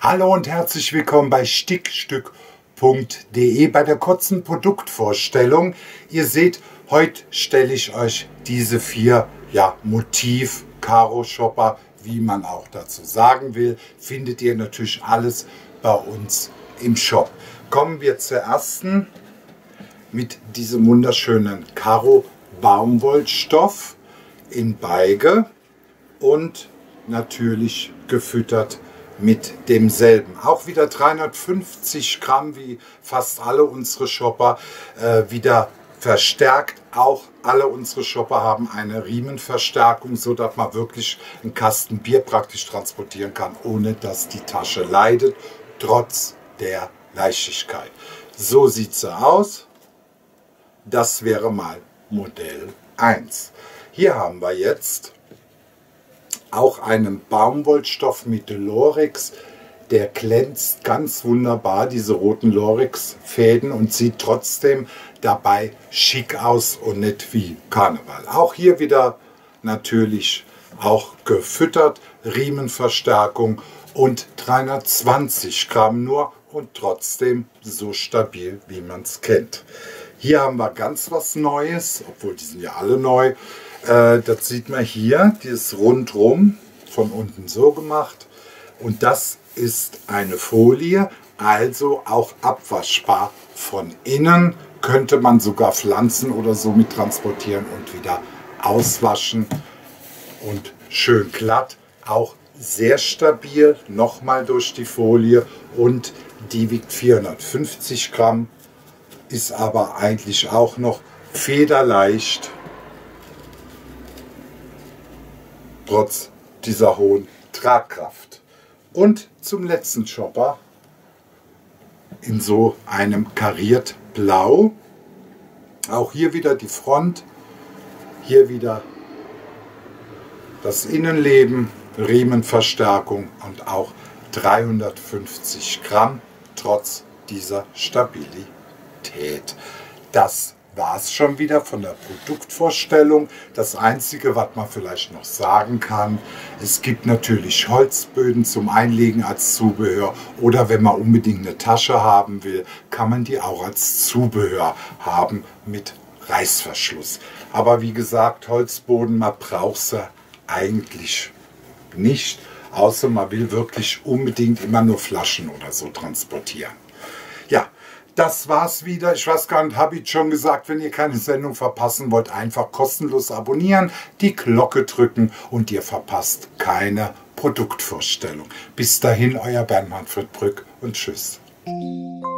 Hallo und herzlich willkommen bei stickstück.de bei der kurzen Produktvorstellung. Ihr seht, heute stelle ich euch diese 4 Motiv-Karo-Shopper, wie man auch dazu sagen will, findet ihr natürlich alles bei uns im Shop. Kommen wir zur ersten mit diesem wunderschönen Karo-Baumwollstoff in Beige und natürlich gefüttert mit demselben. Auch wieder 350 Gramm wie fast alle unsere Shopper, wieder verstärkt. Auch alle unsere Shopper haben eine Riemenverstärkung, so dass man wirklich einen Kasten Bier praktisch transportieren kann, ohne dass die Tasche leidet, trotz der Leichtigkeit. So sieht sie aus. Das wäre mal Modell 1. Hier haben wir jetzt auch einen Baumwollstoff mit Lorex, der glänzt ganz wunderbar, diese roten Lorex-Fäden, und sieht trotzdem dabei schick aus und nicht wie Karneval. Auch hier wieder natürlich auch gefüttert, Riemenverstärkung und 320 Gramm nur und trotzdem so stabil, wie man es kennt. Hier haben wir ganz was Neues, obwohl die sind ja alle neu. Das sieht man hier, die ist rundrum von unten so gemacht, und das ist eine Folie, also auch abwaschbar von innen, könnte man sogar Pflanzen oder so mit transportieren und wieder auswaschen und schön glatt, auch sehr stabil, nochmal durch die Folie, und die wiegt 450 Gramm, ist aber eigentlich auch noch federleicht, trotz dieser hohen Tragkraft. Und zum letzten Shopper in so einem kariert Blau. Auch hier wieder die Front, hier wieder das Innenleben, Riemenverstärkung und auch 350 Gramm trotz dieser Stabilität. Das war es schon wieder von der Produktvorstellung. Das Einzige, was man vielleicht noch sagen kann, es gibt natürlich Holzböden zum Einlegen als Zubehör, oder wenn man unbedingt eine Tasche haben will, kann man die auch als Zubehör haben mit Reißverschluss. Aber wie gesagt, Holzboden, man braucht sie eigentlich nicht, außer man will wirklich unbedingt immer nur Flaschen oder so transportieren. Ja, das war's wieder. Ich weiß gar nicht, habe ich schon gesagt, wenn ihr keine Sendung verpassen wollt, einfach kostenlos abonnieren, die Glocke drücken und ihr verpasst keine Produktvorstellung. Bis dahin, euer Bernd Manfred Brück und tschüss.